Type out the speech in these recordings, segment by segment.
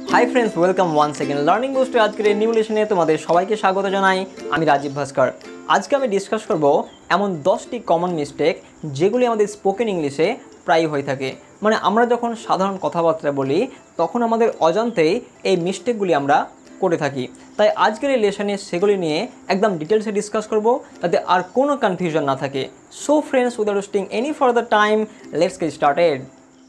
High friends, welcome once second learning বুস্টে আজকের এই নিউ লেসনে তোমাদের সবাইকে স্বাগত জানাই। আমি রাজীব ভাস্কর। আজকে আমি ডিসকাস করব এমন 10টি কমন মিস্টেক যেগুলি আমাদের স্পোকেন ইংলিশে প্রায় হয়ে থাকে। মানে আমরা যখন সাধারণ কথাবার্তা বলি তখন আমাদের অজান্তেই এই মিস্টেকগুলি আমরা করে থাকি। তাই আজকের এই লেসনে সেগুলি নিয়ে একদম ডিটেলসে ডিসকাস করব, যাতে আর কোনো কনফিউশন না থাকে। So friends, without wasting any further time, let's get started.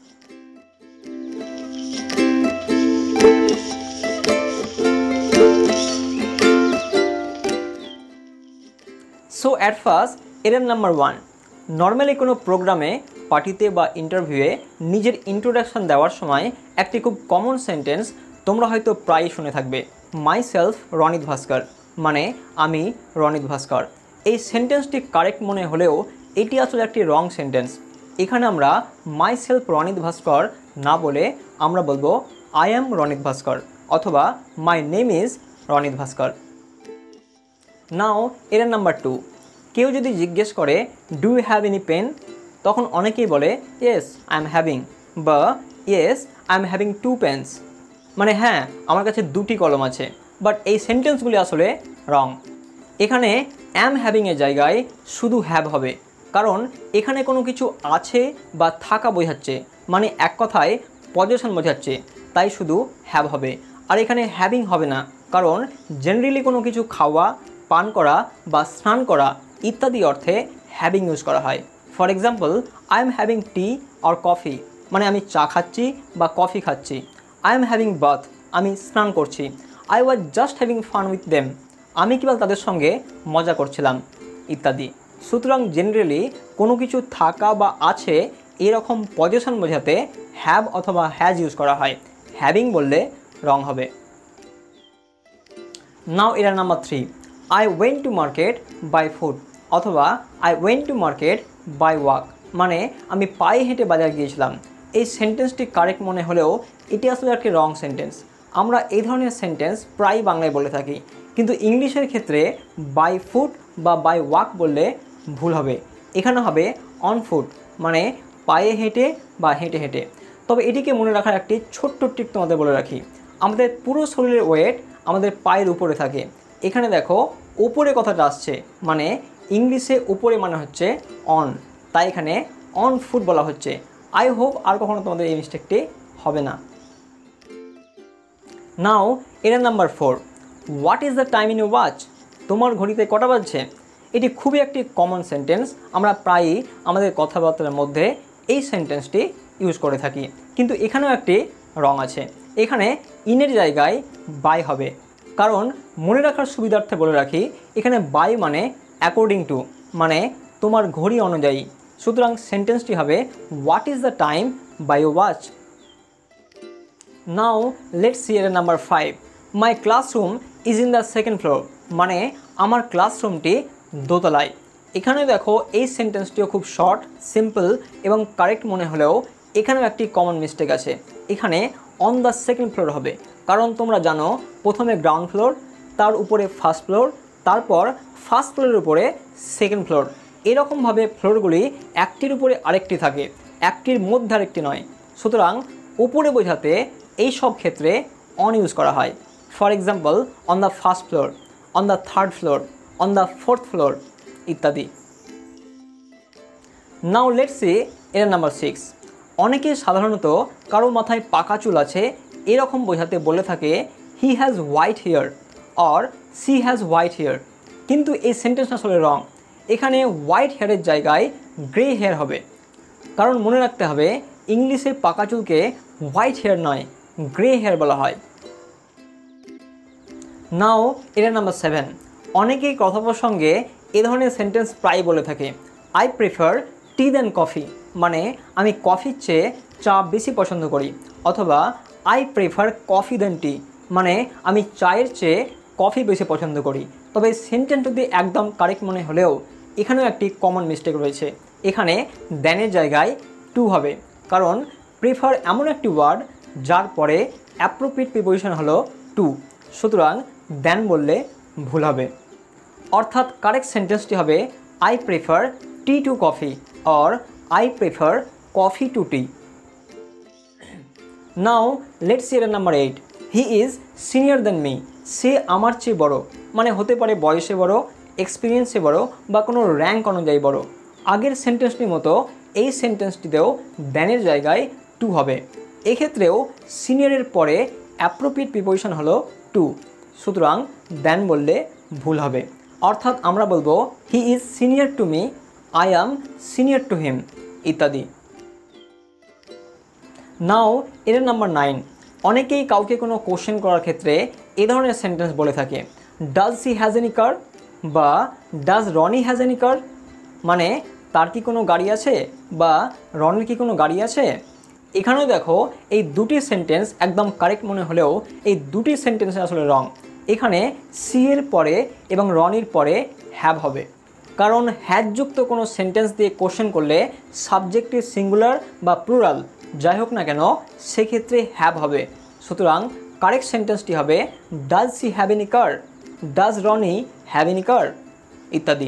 So at first, error number 1, normally কোনো প্রোগ্রামে, পার্টিতে বা ইন্টারভিউয়ে নিজের ইন্ট্রোডাকশান দেওয়ার সময় একটি খুব কমন সেন্টেন্স তোমরা হয়তো প্রায়ই শুনে থাকবে, মাই সেলফ রনিত ভাস্কর, মানে আমি রনিত ভাস্কর। এই সেন্টেন্সটি কারেক্ট মনে হলেও এটি আসলে একটি রং সেন্টেন্স। এখানে আমরা মাই সেলফ রনিত ভাস্কর না বলে আমরা বলবো আই অ্যাম রনিত ভাস্কর অথবা my name is Ronit Bhaskar. Now error number 2, কেউ যদি জিজ্ঞেস করে do you have any pen, তখন অনেকেই বলে ইয়েস আই এম হ্যাভিং, বা yes I am having 2 pens, মানে হ্যাঁ আমার কাছে 2টি কলম আছে। বাট এই সেন্টেন্সগুলি আসলে রং। এখানে অ্যাম হ্যাভিংয়ের জায়গায় শুধু হ্যাভ হবে, কারণ এখানে কোনো কিছু আছে বা থাকা বোঝাচ্ছে, মানে এক কথায় পজিশন বোঝাচ্ছে, তাই শুধু হ্যাভ হবে। আর এখানে হ্যাভিং হবে না, কারণ জেনারেলি কোনো কিছু খাওয়া, পান করা বা স্নান করা ইত্যাদি অর্থে হ্যাভিং ইউজ করা হয়। For example, I am having tea or coffee, মানে আমি চা খাচ্ছি বা কফি খাচ্ছি। আই এম হ্যাভিং বাথ, আমি স্নান করছি। I was just having fun with them, আমি কেবল তাদের সঙ্গে মজা করছিলাম, ইত্যাদি। সুতরাং জেনারেলি কোনো কিছু থাকা বা আছে এরকম পজিশন বোঝাতে হ্যাভ অথবা হ্যাজ ইউজ করা হয়, হ্যাভিং বললে রং হবে। Now error number 3, I went to market by foot অথবা I went to market by walk, মানে আমি পায়ে হেঁটে বাজার গিয়েছিলাম। এই সেন্টেন্সটি কারেক্ট মনে হলেও এটি আসলে একটি রং সেন্টেন্স। আমরা এই ধরনের সেন্টেন্স প্রায় বাংলায় বলে থাকি, কিন্তু ইংলিশের ক্ষেত্রে বাই ফুট বা বাই ওয়াক বললে ভুল হবে। এখানে হবে অন ফুট, মানে পায়ে হেঁটে বা হেঁটে হেঁটে। তবে এটিকে মনে রাখার একটি ছোট্ট ট্রিক তোমাদের বলে রাখি, আমাদের পুরো শরীরের ওয়েট আমাদের পায়ের উপরে থাকে। এখানে দেখো উপরে কথাটা আসছে, মানে ইংলিশে উপরে মানে হচ্ছে অন, তাই এখানে অন ফুট বলা হচ্ছে। আই হোপ আর কখনো তোমাদের এই মিস্টেকটি হবে না। Now error number 4, what is the time in you watch, তোমার ঘড়িতে কটা বাজছে। এটি খুবই একটি কমন সেন্টেন্স, আমরা প্রায়ই আমাদের কথাবার্তার মধ্যে এই সেন্টেন্সটি ইউজ করে থাকি, কিন্তু এখানেও একটি রং আছে। এখানে ইনের জায়গায় বাই হবে, কারণ মনে রাখার সুবিধার্থে বলে রাখি, এখানে বাই মানে অ্যাকর্ডিং টু, মানে তোমার ঘড়ি অনুযায়ী। সুতরাং সেন্টেন্সটি হবে what is the time by you watch. Now let's see error number 5, my classroom is in the second floor, মানে আমার ক্লাসরুমটি দোতলায়। এখানে দেখো এই সেন্টেন্সটিও খুব শর্ট, সিম্পল এবং কারেক্ট মনে হলেও এখানেও একটি কমন মিস্টেক আছে। এখানে অন দ্য সেকেন্ড ফ্লোর হবে, কারণ তোমরা জানো প্রথমে গ্রাউন্ড ফ্লোর, তার উপরে ফার্স্ট ফ্লোর, তারপর ফার্স্ট ফ্লোরের উপরে সেকেন্ড ফ্লোর। এরকমভাবে ফ্লোরগুলি একটির উপরে আরেকটি থাকে, একটির মধ্যে আরেকটি নয়। সুতরাং উপরে বোঝাতে এই সব ক্ষেত্রে অন ইউজ করা হয়। For example, on the first floor, on the third floor, on the fourth floor ইত্যাদি। Now let's see error number 6, অনেকে সাধারণত কারো মাথায় পাকা চুল আছে এরকম বোঝাতে বলে থাকে he has white hair or she has white hair, কিন্তু এই সেন্টেন্সটা আসলে রং। এখানে হোয়াইট হেয়ারের জায়গায় গ্রে হেয়ার হবে, কারণ মনে রাখতে হবে ইংলিশে পাকা চুলকে হোয়াইট হেয়ার নয়, গ্রে হেয়ার বলা হয়। নাও এটা নাম্বার 7, অনেকেই কথা প্রসঙ্গে এ ধরনের সেন্টেন্স প্রায় বলে থাকে, I prefer tea then coffee, মানে আমি কফির চেয়ে চা বেশি পছন্দ করি, অথবা I prefer coffee then tea, মানে আমি চায়ের চেয়ে কফি বেশি পছন্দ করি। তবে সেন্টেন্স যদি একদম কারেক্ট মনে হলেও এখানেও একটি কমন মিস্টেক রয়েছে। এখানে দেনের জায়গায় টু হবে, কারণ প্রেফার এমন একটি ওয়ার্ড যার পরে অ্যাপ্রোপ্রিয়েট প্রিপোজিশন হলো টু, সুতরাং দেন বললে ভুল হবে। অর্থাৎ কারেক্ট সেন্টেন্সটি হবে I prefer tea to coffee or I prefer coffee to tea. Now let's see error number 8, he is senior then me, সে আমার চেয়ে বড়, মানে হতে পারে বয়সে বড়, এক্সপিরিয়েন্সে বড় বা কোনো র্যাঙ্ক অনুযায়ী বড়। আগের সেন্টেন্সটির মতো এই সেন্টেন্সটিতেও দ্যানের জায়গায় টু হবে। এক্ষেত্রেও সিনিয়রের পরে অ্যাপ্রোপ্রিয়েট প্রিপোজিশন হলো টু, সুতরাং দ্যান বললে ভুল হবে। অর্থাৎ আমরা বলবো he is senior to me, I am senior to him ইত্যাদি। নাও এর নাম্বার 9, অনেকেই কাউকে কোনো কোশ্চেন করার ক্ষেত্রে এ ধরনের সেন্টেন্স বলে থাকে, does he has any car বা does Roni has any car, মানে তার কি কোনো গাড়ি আছে বা রনির কি কোনো গাড়ি আছে। এখানেও দেখো এই দুটি সেন্টেন্স একদম কারেক্ট মনে হলেও এই দুটি সেন্টেন্সে আসলে রং। এখানে সি এর পরে এবং রনির পরে হ্যাভ হবে, কারণ হ্যাজযুক্ত কোনো সেন্টেন্স দিয়ে কোশ্চেন করলে সাবজেক্টের সিঙ্গুলার বা প্লুরাল যাই হোক না কেন সেক্ষেত্রে হ্যাভ হবে। সুতরাং কারেক্ট সেন্টেন্সটি হবে does she have any car, does Roni have any car ইত্যাদি।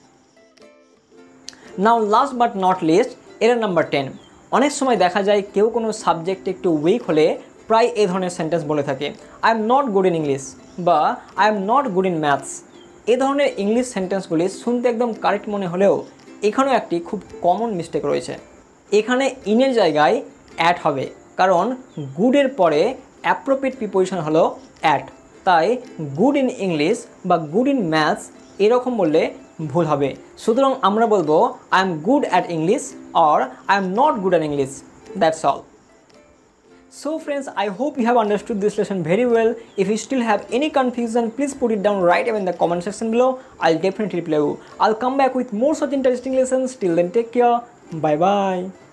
Now last but not least error number 10, অনেক সময় দেখা যায় কেউ কোনো সাবজেক্টে একটু উইক হলে প্রায় এই ধরনের সেন্টেন্স বলে থাকে, I am not good in English বা I am not good in maths. এ ধরনের ইংলিশ সেন্টেন্সগুলি শুনতে একদম কারেক্ট মনে হলেও এখানেও একটি খুব কমন মিস্টেক রয়েছে। এখানে ইনের জায়গায় অ্যাট হবে, কারণ গুডের পরে অ্যাপ্রোপ্রিয়েট প্রিপোজিশন হলো অ্যাট, তাই গুড ইন ইংলিশ বা গুড ইন ম্যাথস এরকম বললে ভুল হবে। সুতরাং আমরা বলবো I am good at English or I am not good at English. That's all. So friends, I hope you have understood this lesson very well. If you still have any confusion, please put it down right away in the comment section below. I'll definitely reply you. I'll come back with more such interesting lessons. Till then, take care. Bye bye.